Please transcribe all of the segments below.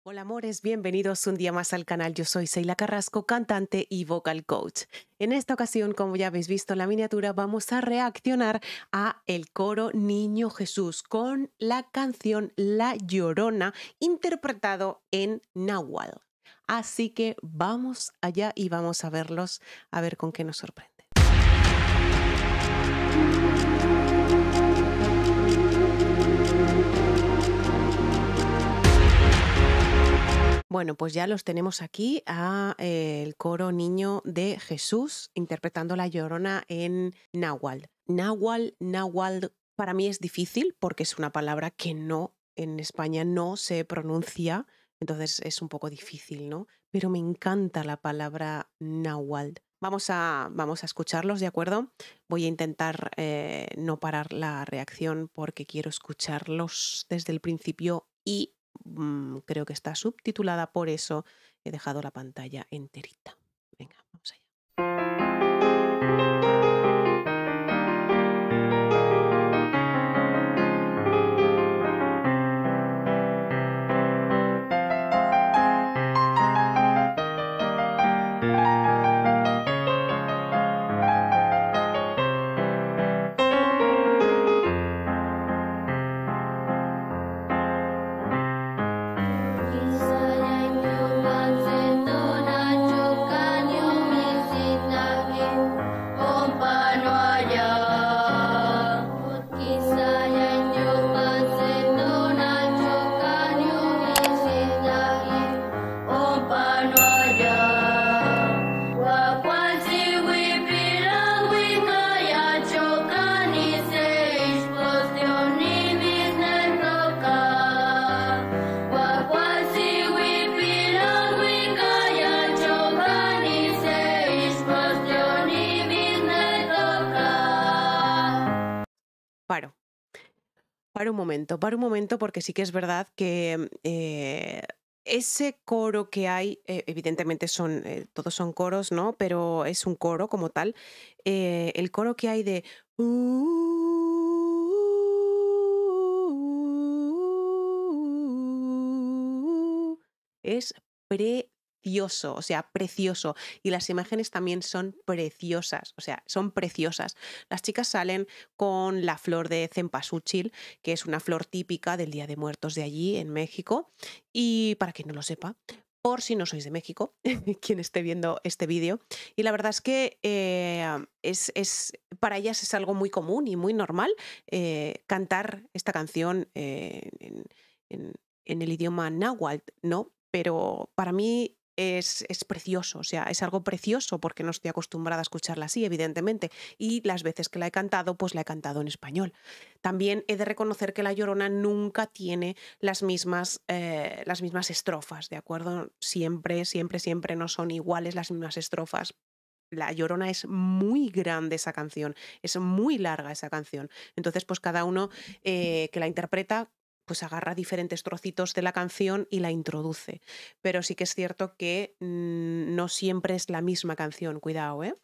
Hola amores, bienvenidos un día más al canal. Yo soy Seila Carrasco, cantante y vocal coach. En esta ocasión, como ya habéis visto en la miniatura, vamos a reaccionar a el coro Niño Jesús con la canción La Llorona, interpretado en náhuatl. Así que vamos allá y vamos a verlos, a ver con qué nos sorprende. Bueno, pues ya los tenemos aquí el coro Niño de Jesús interpretando La Llorona en náhuatl. Náhuatl para mí es difícil porque es una palabra que en España no se pronuncia, entonces es un poco difícil, ¿no? Pero me encanta la palabra náhuatl. Vamos a escucharlos, ¿de acuerdo? Voy a intentar no parar la reacción porque quiero escucharlos desde el principio y creo que está subtitulada, por eso he dejado la pantalla enterita. Venga, vamos allá. Paro. Paro un momento porque sí que es verdad que ese coro que hay, evidentemente todos son coros, ¿no? Pero es un coro como tal. El coro que hay de es precioso, o sea, precioso. Y las imágenes también son preciosas, o sea, son preciosas. Las chicas salen con la flor de cempasúchil, que es una flor típica del Día de Muertos de allí, en México. Y para quien no lo sepa, por si no sois de México, quien esté viendo este vídeo. Y la verdad es que para ellas es algo muy común y muy normal cantar esta canción en- en el idioma náhuatl, ¿no? Pero para mí es precioso, o sea, es algo precioso porque no estoy acostumbrada a escucharla así, evidentemente. Y las veces que la he cantado, pues la he cantado en español. También he de reconocer que La Llorona nunca tiene las mismas estrofas, ¿de acuerdo? Siempre, siempre, siempre no son iguales las mismas estrofas. La Llorona es muy grande esa canción, es muy larga esa canción. Entonces, pues cada uno que la interpreta, pues agarra diferentes trocitos de la canción y la introduce. Pero sí que es cierto que no siempre es la misma canción, cuidado, ¿eh?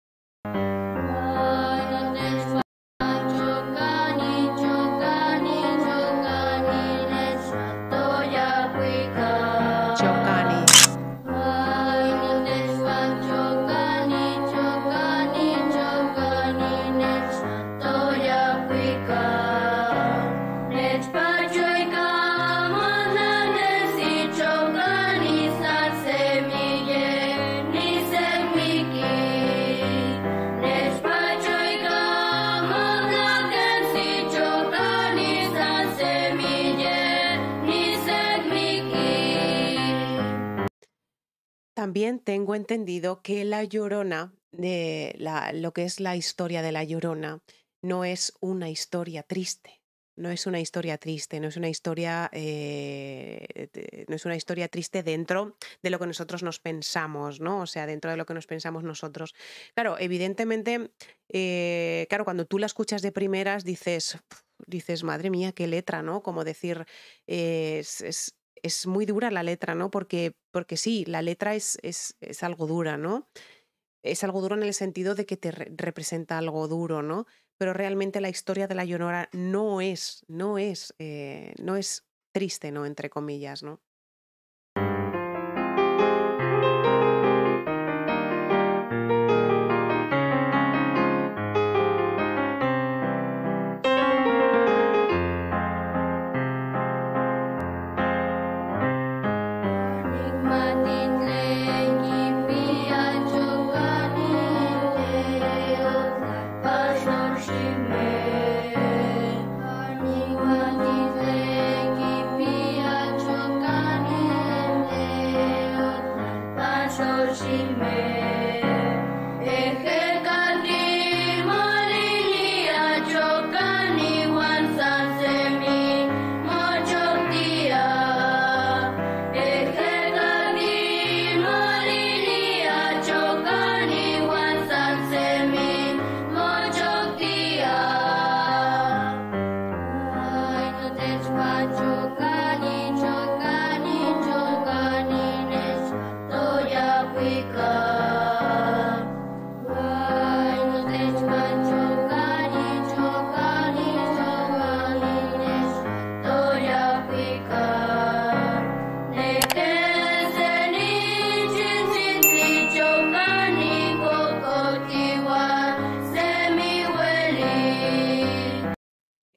Chocani. También tengo entendido que La Llorona, lo que es la historia de La Llorona, no es una historia triste. No es una historia triste, no es una historia, no es una historia triste dentro de lo que nosotros nos pensamos, ¿no? O sea, dentro de lo que nos pensamos nosotros. Claro, evidentemente, claro, cuando tú la escuchas de primeras dices, madre mía, qué letra, ¿no? Como decir, es muy dura la letra, ¿no? Porque sí, la letra es algo dura, ¿no? Es algo duro en el sentido de que representa algo duro, ¿no? Pero realmente la historia de La Llorona no es triste, ¿no? Entre comillas, ¿no?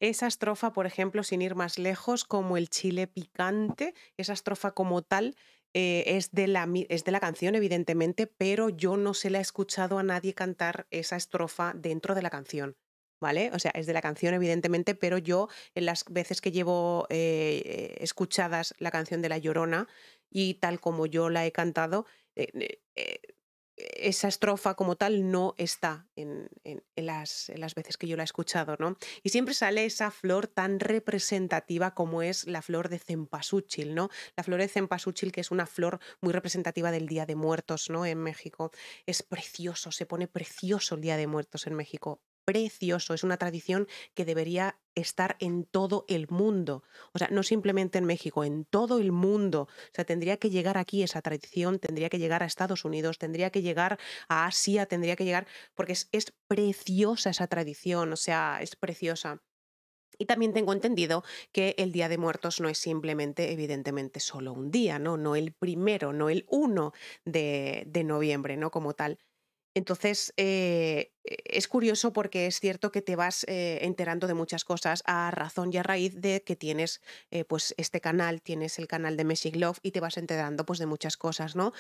esa estrofa, por ejemplo, sin ir más lejos, como el chile picante, esa estrofa como tal, es de la canción, evidentemente, pero yo no se la he escuchado a nadie cantar esa estrofa dentro de la canción, ¿vale? O sea, es de la canción, evidentemente, pero yo en las veces que llevo escuchadas la canción de La Llorona y tal como yo la he cantado, eh, eh, eh, esa estrofa como tal no está en las veces que yo la he escuchado, ¿no? Y siempre sale esa flor tan representativa como es la flor de cempasúchil, ¿no? La flor de cempasúchil, que es una flor muy representativa del Día de Muertos, ¿no? En México. Es precioso, se pone precioso el Día de Muertos en México. Precioso, es una tradición que debería estar en todo el mundo. O sea, no simplemente en México, en todo el mundo. O sea, tendría que llegar aquí esa tradición, tendría que llegar a Estados Unidos, tendría que llegar a Asia, tendría que llegar, porque es preciosa esa tradición, o sea, es preciosa. Y también tengo entendido que el Día de Muertos no es simplemente, evidentemente, solo un día, ¿no? No el primero, no el 1 de noviembre, ¿no? Como tal. Entonces, es curioso porque es cierto que te vas enterando de muchas cosas a razón y a raíz de que tienes pues este canal, tienes el canal de Magic Love y te vas enterando pues de muchas cosas, ¿no?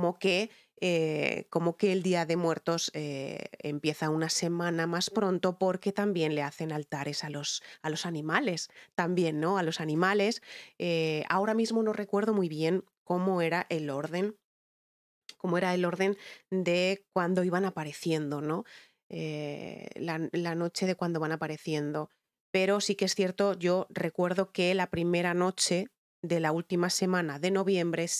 Como que el Día de Muertos empieza una semana más pronto porque también le hacen altares a los animales, también, ¿no? A los animales. Ahora mismo no recuerdo muy bien cómo era el orden de cuando iban apareciendo, ¿no? La noche de cuando van apareciendo. Pero sí que es cierto, yo recuerdo que la primera noche de la última semana de noviembre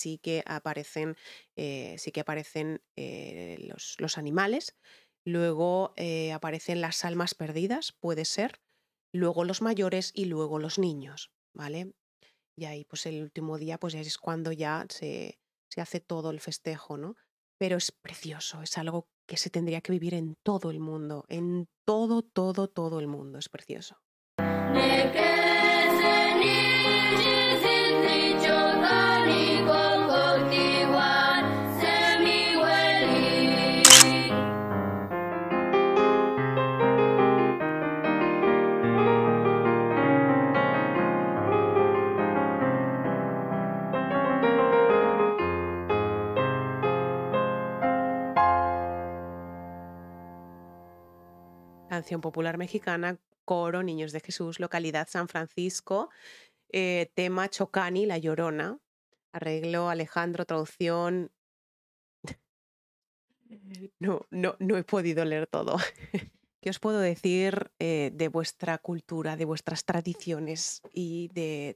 sí que aparecen los animales, luego aparecen las almas perdidas, puede ser, luego los mayores y luego los niños, ¿vale? Y ahí, pues el último día, pues ya es cuando ya se hace todo el festejo, ¿no? Pero es precioso, es algo que se tendría que vivir en todo el mundo, en todo, todo, todo el mundo, es precioso. Canción popular mexicana, coro, Niños de Jesús, localidad San Francisco, tema Chocani, La Llorona, arreglo Alejandro, traducción. No he podido leer todo. ¿Qué os puedo decir de vuestra cultura, de vuestras tradiciones y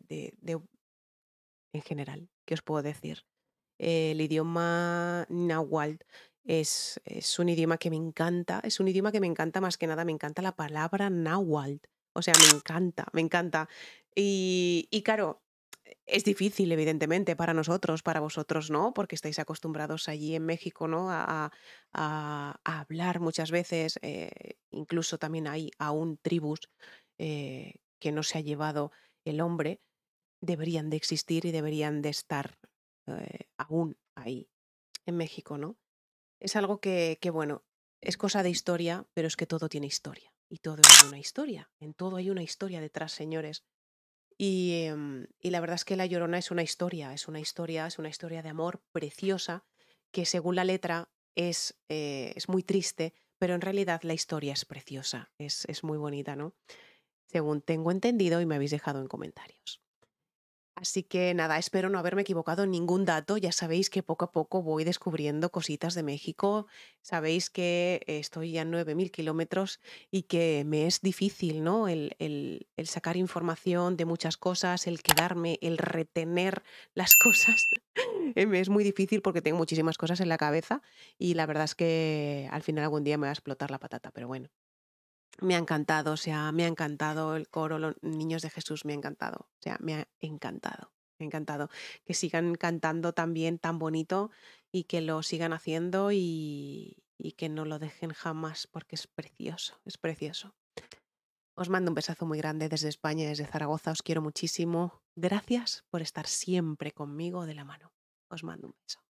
en general? ¿Qué os puedo decir? El idioma náhuatl es un idioma que me encanta, es un idioma que me encanta más que nada, me encanta la palabra náhuatl, o sea, me encanta, me encanta. Y claro, es difícil, evidentemente, para nosotros, para vosotros, ¿no? Porque estáis acostumbrados allí en México, ¿no? A hablar muchas veces, incluso también hay aún tribus que no se ha llevado el hombre, deberían de existir y deberían de estar aún ahí, en México, ¿no? Es algo bueno, es cosa de historia, pero es que todo tiene historia. Y todo hay una historia. En todo hay una historia detrás, señores. Y la verdad es que La Llorona es una historia, es una historia, es una historia de amor preciosa, que según la letra es muy triste, pero en realidad la historia es preciosa, es muy bonita, ¿no? Según tengo entendido y me habéis dejado en comentarios. Así que nada, espero no haberme equivocado en ningún dato. Ya sabéis que poco a poco voy descubriendo cositas de México. Sabéis que estoy ya a 9.000 kilómetros y que me es difícil, ¿no? El sacar información de muchas cosas, el quedarme, el retener las cosas. Me es muy difícil porque tengo muchísimas cosas en la cabeza y la verdad es que al final algún día me va a explotar la patata, pero bueno. Me ha encantado, o sea, me ha encantado el coro, los niños de Jesús, me ha encantado, o sea, me ha encantado, me ha encantado. Que sigan cantando tan bien, tan bonito y que lo sigan haciendo y que no lo dejen jamás porque es precioso, es precioso. Os mando un besazo muy grande desde España, desde Zaragoza, os quiero muchísimo. Gracias por estar siempre conmigo de la mano. Os mando un beso.